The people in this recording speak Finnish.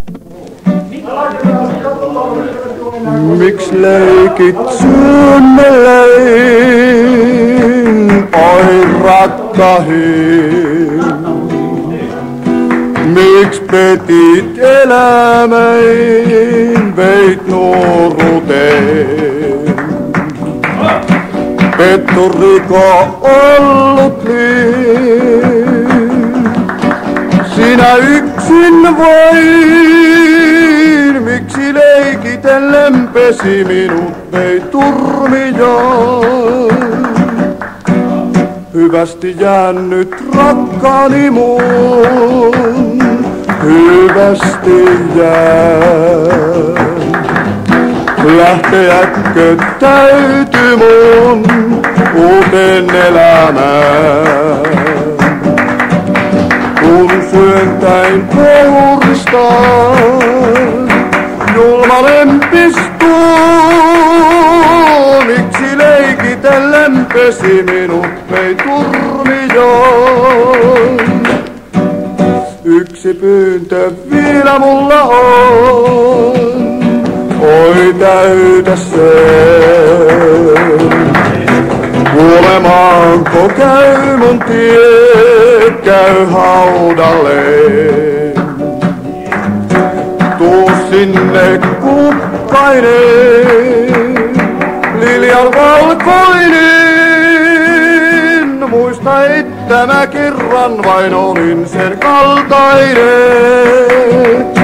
Miks leikit suunnilleen, oi rakkahin? Miks petit elämäin, veit nuoruuteen? Petturiko ollut liin? Sinä yksin vain, miksi leikitellen pesi minut veit turmioon? Hyvästi jäänyt rakkaani mun, hyvästi jää. Lähteäkö täytyy mun uuteen elämään? Kun syöntäin pouristaan, julma lempistuu. Miksi leikitellen pesi minut vei turmioon? Yksi pyyntö vielä mulla on, oi täytä sen. Kuolemaanko käy mun tie, käy haudalleen. Tuu sinne kukkainen, liljan valkoinen. Muista, että mä kerran vain olin sen kaltainen.